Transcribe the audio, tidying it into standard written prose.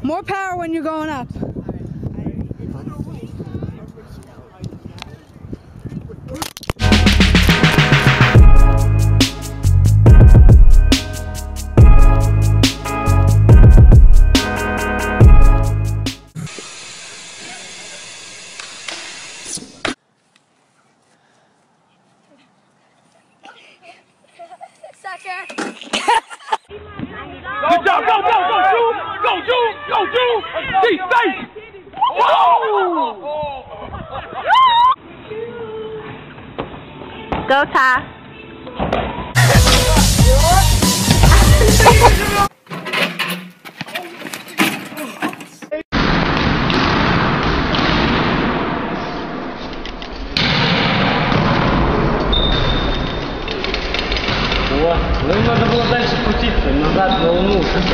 More power when you're going up. Sucker. Good job, go, Jude! Go, Jude! Stay safe! Whoa! Go, Ty. Ну, надо было дальше крутиться, назад волну.